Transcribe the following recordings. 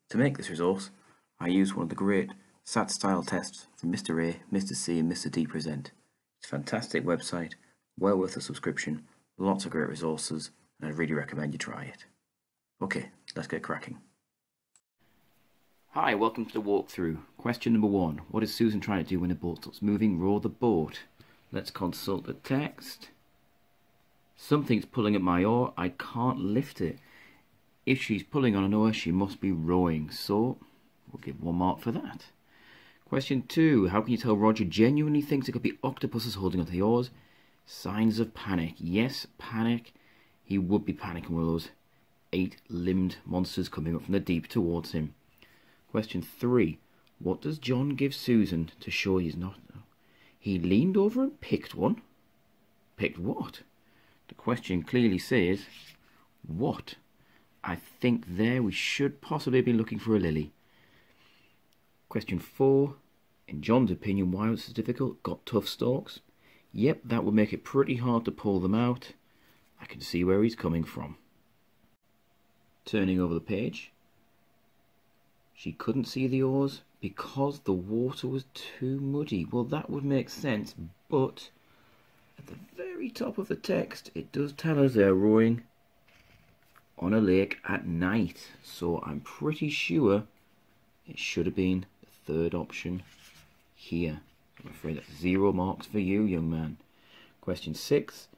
To make this resource, I used one of the great SAT style tests that Mr. A, Mr. C and Mr. D present. It's a fantastic website, well worth a subscription, lots of great resources, and I really recommend you try it. Okay, let's get cracking. Hi, welcome to the walkthrough. Question number 1. What is Susan trying to do when the boat stops moving? Row the boat. Let's consult the text. Something's pulling at my oar. I can't lift it. If she's pulling on an oar, she must be rowing. So, we'll give 1 mark for that. Question 2. How can you tell Roger genuinely thinks it could be octopuses holding onto the oars? Signs of panic. Yes, panic. He would be panicking with those 8-limbed monsters coming up from the deep towards him. Question 3. What does John give Susan to show he's not... He leaned over and picked one. Picked what? The question clearly says, what? I think there we should possibly be looking for a lily. Question 4. In John's opinion, why was this difficult? Got tough stalks? Yep, that would make it pretty hard to pull them out. I can see where he's coming from. Turning over the page. She couldn't see the oars because the water was too muddy. Well, that would make sense, but at the very top of the text, it does tell us they're rowing on a lake at night. So I'm pretty sure it should have been the third option here. I'm afraid that's 0 marks for you, young man. Question 6.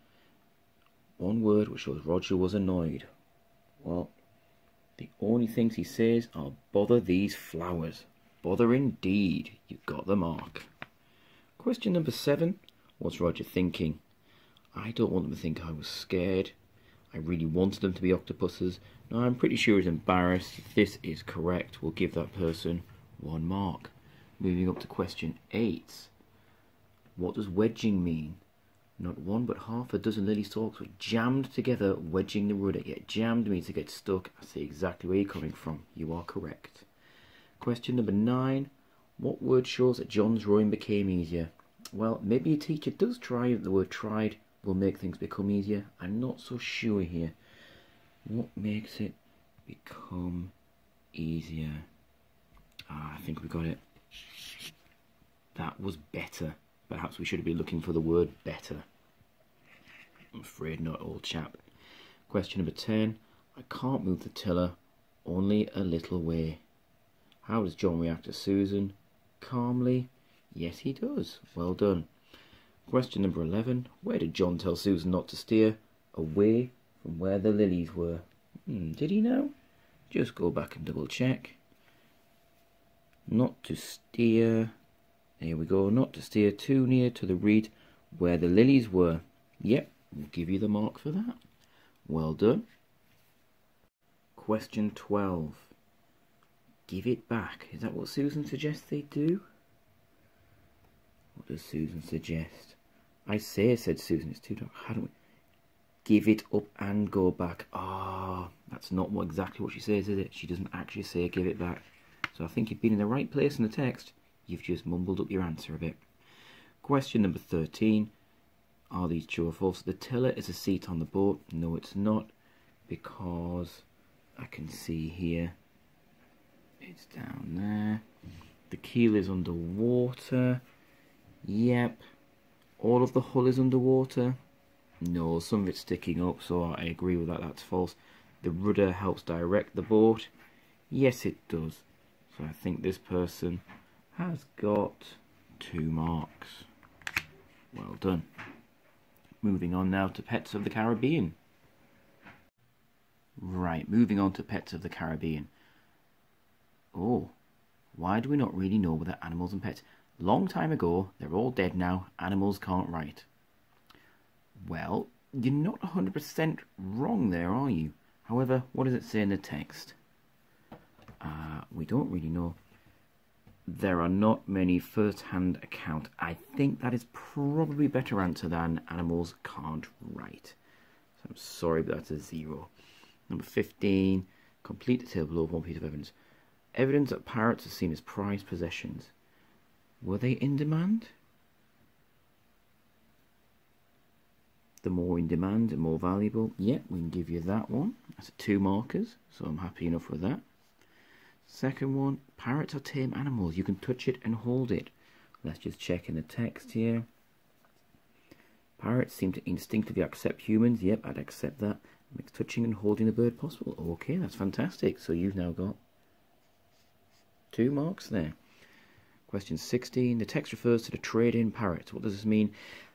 1 word which shows Roger was annoyed. Well, the only things he says are bother these flowers. Bother indeed. You got the mark. Question number 7. What's Roger thinking? I don't want them to think I was scared. I really wanted them to be octopuses. Now I'm pretty sure he's embarrassed. If this is correct, we'll give that person 1 mark. Moving up to question 8. What does wedging mean? Not 1 but half a dozen lily stalks were jammed together, wedging the rudder. Yet jammed means to get stuck. I see exactly where you're coming from. You are correct. Question number 9. What word shows that John's rowing became easier? Well, maybe a teacher does try. The word tried will make things become easier. I'm not so sure here. What makes it become easier? I think we got it. That was better. Perhaps we should be looking for the word better. I'm afraid not, old chap. Question number 10. I can't move the tiller, only a little way. How does John react to Susan? Calmly? Yes, he does. Well done. Question number 11. Where did John tell Susan not to steer? Away from where the lilies were. Did he know? Just go back and double check. Not to steer... There we go, not to steer too near to the reed where the lilies were. Yep, we'll give you the mark for that. Well done. Question 12. Give it back. Is that what Susan suggests they do? What does Susan suggest? I say, said Susan, it's too dark. How do we... Give it up and go back. That's not exactly what she says, is it? She doesn't actually say give it back. So I think you've been in the right place in the text. You've just mumbled up your answer a bit. Question number 13. Are these true or false? The tiller is a seat on the boat. No, it's not. Because I can see here. It's down there. The keel is underwater. Yep. All of the hull is underwater. No, some of it's sticking up, so I agree with that. That's false. The rudder helps direct the boat. Yes, it does. So I think this person has got 2 marks. Well done. Moving on now to Pets of the Caribbean. Right, moving on to Pets of the Caribbean. Oh, why do we not really know whether animals and pets? Long time ago, they're all dead now, animals can't write. Well, you're not 100% wrong there, are you? However, what does it say in the text? We don't really know. There are not many first-hand accounts. I think that is probably a better answer than animals can't write. So I'm sorry, but that's a 0. Number 15. Complete the table below 1 piece of evidence. Evidence that parrots are seen as prized possessions. Were they in demand? The more in demand, the more valuable. Yep, we can give you that one. That's 2 markers, so I'm happy enough with that. Second one, parrots are tame animals. You can touch it and hold it. Let's just check in the text here. Parrots seem to instinctively accept humans. Yep, I'd accept that. Makes touching and holding the bird possible. Okay, that's fantastic. So you've now got 2 marks there. Question 16. The text refers to the trade-in parrot. What does this mean?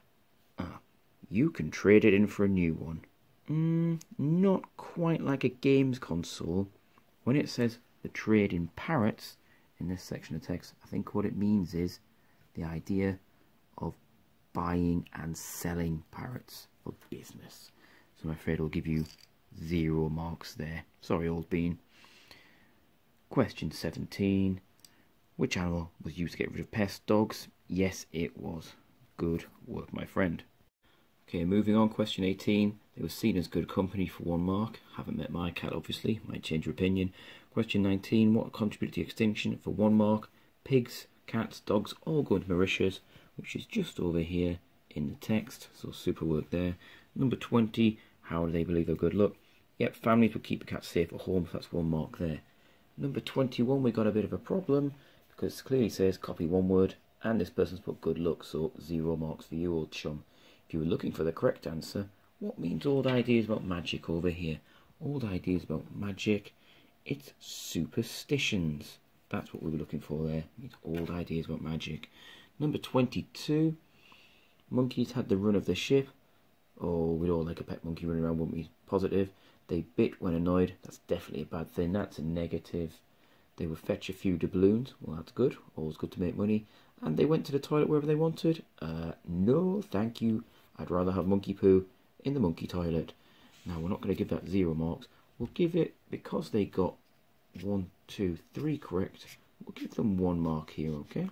You can trade it in for a new one. Not quite like a games console. When it says the trade-in parrots in this section of text, I think what it means is the idea of buying and selling parrots for business. So I'm afraid I'll give you 0 marks there. Sorry, old bean. Question 17. Which animal was used to get rid of pest? Dogs? Yes, it was. Good work, my friend. Okay, moving on. Question 18. They were seen as good company for 1 mark. Haven't met my cat, obviously. Might change your opinion. Question 19. What contributed to extinction for 1 mark? Pigs, cats, dogs, all go into Mauritius, which is just over here in the text. So super work there. Number 20. How do they believe they're good luck? Yep, families would keep the cat safe at home, so that's 1 mark there. Number 21, we got a bit of a problem, because it clearly says copy 1 word, and this person's put good luck, so 0 marks for you, old chum. If you were looking for the correct answer, what means old ideas about magic over here? Old ideas about magic, it's superstitions. That's what we were looking for there. It's old ideas about magic. Number 22, monkeys had the run of the ship. Oh, we'd all like a pet monkey running around, wouldn't we? Positive. They bit when annoyed. That's definitely a bad thing. That's a negative. They would fetch a few doubloons. Well, that's good. Always good to make money. And they went to the toilet wherever they wanted. No, thank you. I'd rather have monkey poo in the monkey toilet. Now, we're not going to give that 0 marks. We'll give it, because they got 1, 2, 3 correct, we'll give them 1 mark here, okay?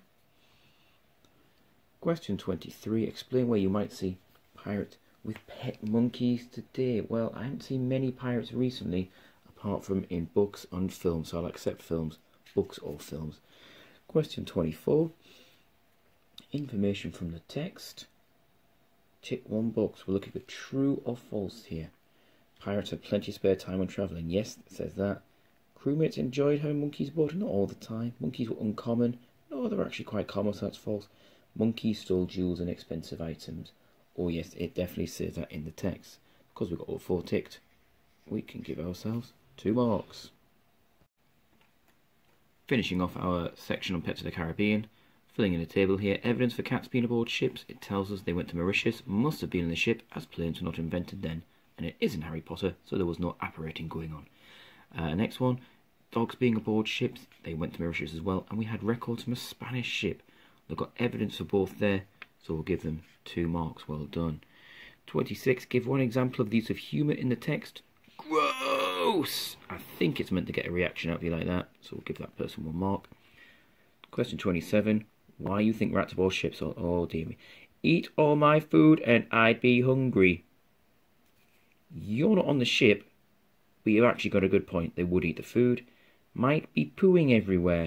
Question 23. Explain where you might see pirates with pet monkeys today. Well, I haven't seen many pirates recently, apart from in books and films, so I'll accept films, books or films. Question 24. Information from the text. Tick 1 box. We're looking for true or false here. Pirates had plenty of spare time when travelling. Yes, it says that. Crewmates enjoyed having monkeys aboard. Not all the time. Monkeys were uncommon. No, they were actually quite common, so that's false. Monkeys stole jewels and expensive items. Oh yes, it definitely says that in the text. Because we've got all 4 ticked, we can give ourselves 2 marks. Finishing off our section on Pets of the Caribbean, filling in a table here. Evidence for cats being aboard ships. It tells us they went to Mauritius, must have been in the ship, as planes were not invented then. And it isn't Harry Potter, so there was no apparating going on. Next one, dogs being aboard ships. They went to Mauritius as well, and we had records from a Spanish ship. They've got evidence for both there, so we'll give them 2 marks. Well done. 26. Give 1 example of the use of humour in the text. Gross! I think it's meant to get a reaction out of you like that, so we'll give that person 1 mark. Question 27. Why you think rats aboard ships? Oh dear me. Eat all my food and I'd be hungry. You're not on the ship, but you've actually got a good point. They would eat the food. Might be pooing everywhere.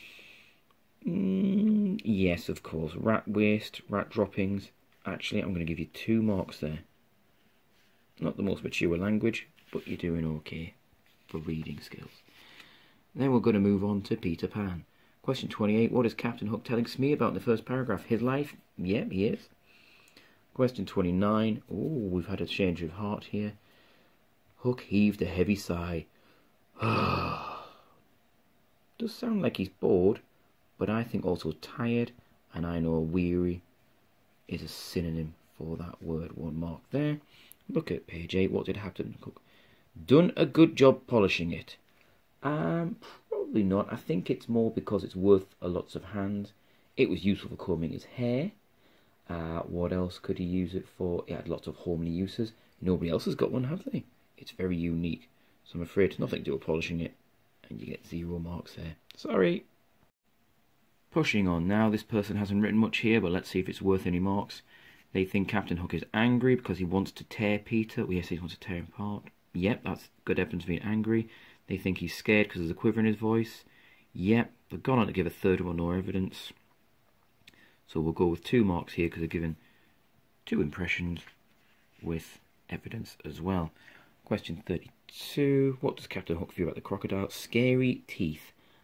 Yes, of course. Rat waste, rat droppings. Actually, I'm going to give you 2 marks there. Not the most mature language, but you're doing okay for reading skills. Then we're going to move on to Peter Pan. Question 28. What is Captain Hook telling Smee about in the first paragraph? His life? Yep, he is. Question 29. Oh, we've had a change of heart here. Hook heaved a heavy sigh. Does sound like he's bored, but I think also tired, and I know weary is a synonym for that word. 1 mark there. Look at page 8. What did Captain Hook? Done a good job polishing it. Probably not. I think it's more because it's worth a lots of hands. It was useful for combing his hair. What else could he use it for? It had lots of homely uses. Nobody else has got one, have they? It's very unique. So I'm afraid it's nothing to do with polishing it. And you get 0 marks there. Sorry. Pushing on now. This person hasn't written much here, but let's see if it's worth any marks. They think Captain Hook is angry because he wants to tear Peter. Well, yes, he wants to tear him apart. Yep, that's good evidence of being angry. They think he's scared because there's a quiver in his voice. Yep, they've gone on to give a 3rd one, no evidence. So we'll go with 2 marks here because they're given 2 impressions with evidence as well. Question 32. What does Captain Hook feel about the crocodile? Scary teeth.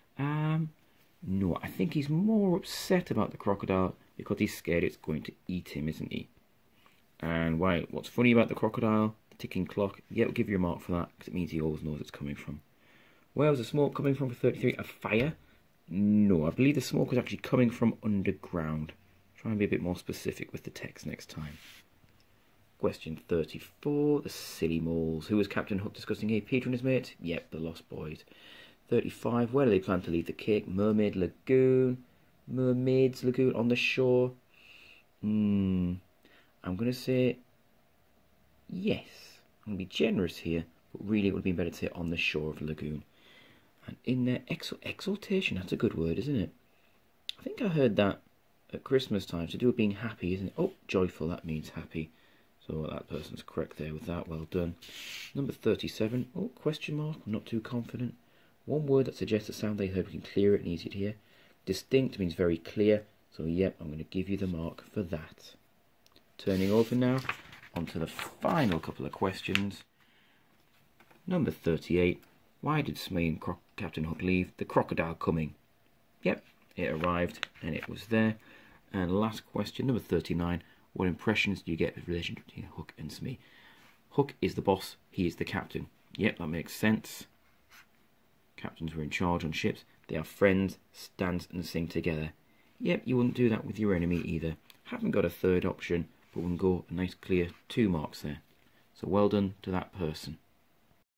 No, I think he's more upset about the crocodile because he's scared it's going to eat him, isn't he? And what's funny about the crocodile, the ticking clock, yeah, we'll give you a mark for that because it means he always knows it's coming from. Where was the smoke coming from for 33? A fire? No, I believe the smoke was actually coming from underground. Try and be a bit more specific with the text next time. Question 34, the silly moles. Who was Captain Hook discussing here? Peter and his mate? Yep, the Lost Boys. 35, where do they plan to leave the cake? Mermaid Lagoon. Mermaid's Lagoon on the shore. I'm going to say yes. I'm going to be generous here, but really it would have been better to say on the shore of the lagoon. And in their exaltation, that's a good word, isn't it? I think I heard that at Christmas time, to do with being happy, isn't it? Oh, joyful, that means happy. So that person's correct there with that, well done. Number 37, oh, question mark, I'm not too confident. One word that suggests a sound they heard, we can clear it and easy to hear. Distinct means very clear, so yep, I'm going to give you the mark for that. Turning over now, onto the final couple of questions. Number 38, why did Smee and Captain Hook leave? The crocodile coming. Yep, it arrived and it was there. And last question, number 39, what impressions do you get of the relationship between Hook and Smee? Hook is the boss, he is the captain. Yep, that makes sense. Captains were in charge on ships. They are friends, dance and sing together. Yep, you wouldn't do that with your enemy either. Haven't got a third option, but we can go a nice clear 2 marks there. So well done to that person.